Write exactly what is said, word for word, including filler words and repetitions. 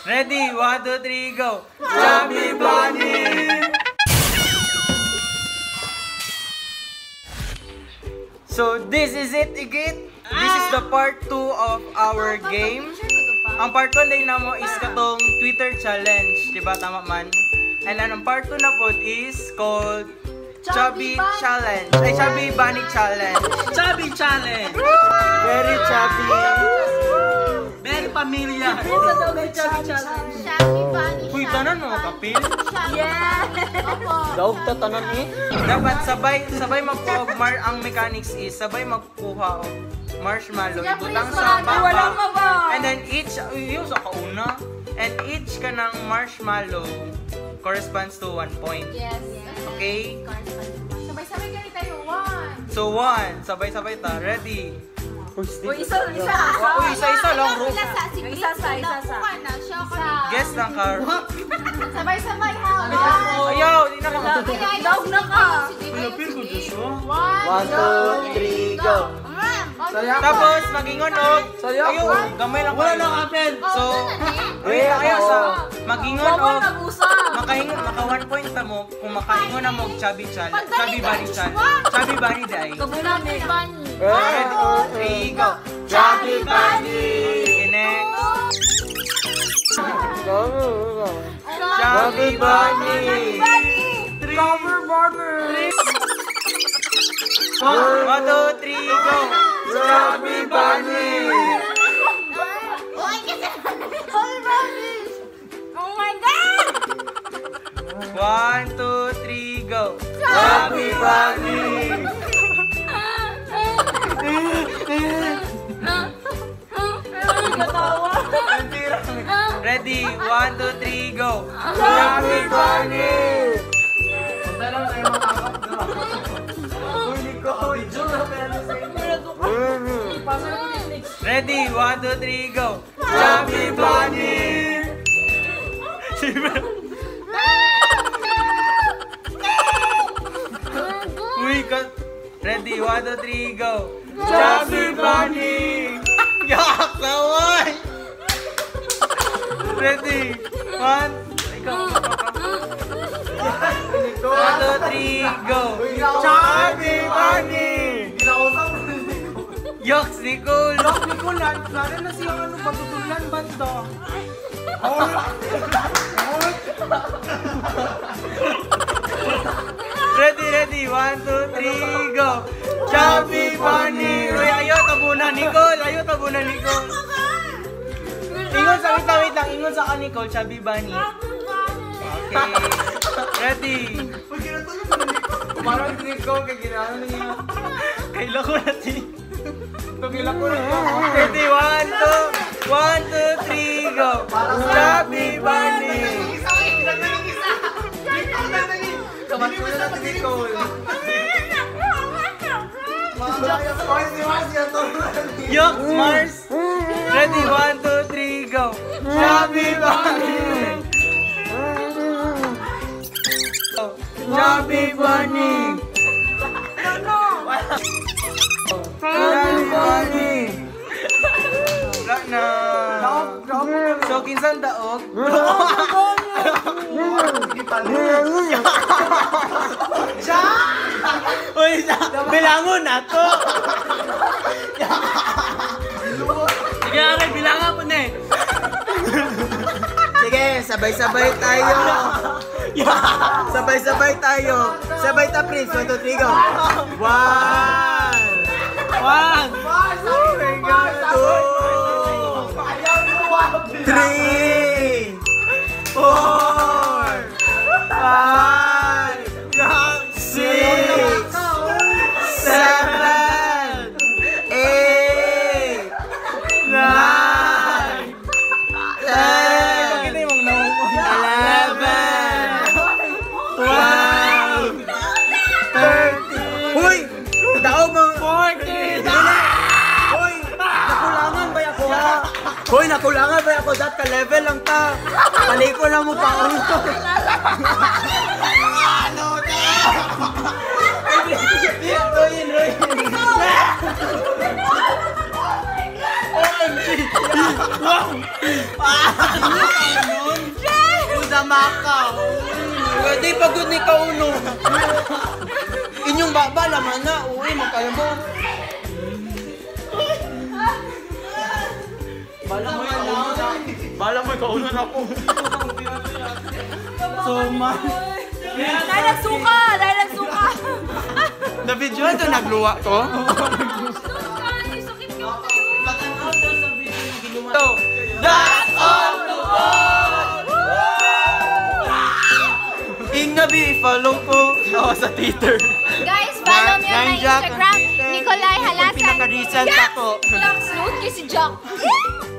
Ready? One, two, three, go! Chubby Bunny! So, this is it, Igit. This is the part two of our game. Ang part one din na mo is katong Twitter challenge. Diba? Tama man. And then, ang part two na po is called Chubby Challenge. Ay, Chubby Bunny Challenge. Chubby Challenge! Very chubby. Very familiar. Chubby Challenge. Chubby Bunny. Uy, tanan mo, kapil? Yeah! Opo. Daog ta tanan eh. Dapat sabay, sabay magkuha og mar ang mechanics is sabay magkuha og marshmallow. Ibutang sa baba. And then each, yung sa kauna. And each ka ng marshmallow corresponds to one point. Yes. Okay? Sabay-sabay kami tayo. One. So one, sabay-sabay ta. Ready? Uy, isa, isa. Uy, isa-isa lang, Ro. Isa sa, isa sa. Guess lang ka. Sabay-sabay ha. Ayaw, di na ka. Daog na ka. Pilapil ko, Joshua. One, two, three, go. Tapos, magingon og. Ayaw, gamay lang. Wala lang apel. So, wait, ayaw sa magingon og. Makahingon, maka one point ta mo kung makaingon na mo og chubby challenge. Chubby bunny challenge. Chubby bunny dai. Kabulan ni Bunny. One, two, three, go. Chubby bunny. Okay, next. Chubby bunny. Three. Chubby bunny. One, two, three, go. Chubby bunny. Oh my God! One, two, three, go. Chubby bunny. Ready? One, two, three, go. Chubby bunny. Ready? One, two, three, go. Chubby bunny. Uy, ka. Ready? One, two, three, go. Chubby bunny. Yak, naway. Ready? One, ikaw. One, two, three, go. Chubby bunny. Yoks, Nicole. Lock, Nicole, lalo na siya ano, patutulan banda. Ready, ready. One, two, three, go. Chubby bunny. Uy, ayaw tabunan, Nicole. Ayaw tabunan, Nicole. Ingon sa, wait lang, wait lang. Ingon sa ka, Nicole. Chubby bunny. Okay. Ready. Parang Nicole, kaya ginano niya. Kaila ko natin. Pagila ko na. Ready, one, two. One, two, three, go. Chubby bunny. Kamatulad na si Nicole. Yok, Mars. Ready, one, two, three, go. Chubby bunny. Chubby bunny. Chubby bunny. Wala na. So, kinsan daog? Uy, bilangon na to. Sige, aray, bilangan po na eh. Sige, sabay-sabay tayo. Sabay-sabay tayo. Sabay ta, Prince. One, two, three, go. One. One. Oh my God. Two. Three. Four. Five. Six. Seven. Eight. Nine. Ten. Eleven. Twelve. Thirteen. Hoy! Daog mo! Fourteen. Hoy! Nakulangan ba ako ha? Hoy! Nakulangan ba ako? Dat ka-level lang ta. Paliko lang mo pa ako. Ano ka? Royin, Royin. O M G! Wow! ni kauno. Inyong baba laman na. Uy, magkaya mo. Bala mo yung kauno na. Bala mo yung kauno na po. So, man. Dahil nagsuka! Dahil nagsuka! Na video ito nagluwa ko. So, that's all the world! Ingabi, follow ko ako sa Twitter. Guys, follow me on my Nine Jack. Instagram, Nicolay Halasan. Pinaka-recent ako. Jack! Snoot kay si Jack.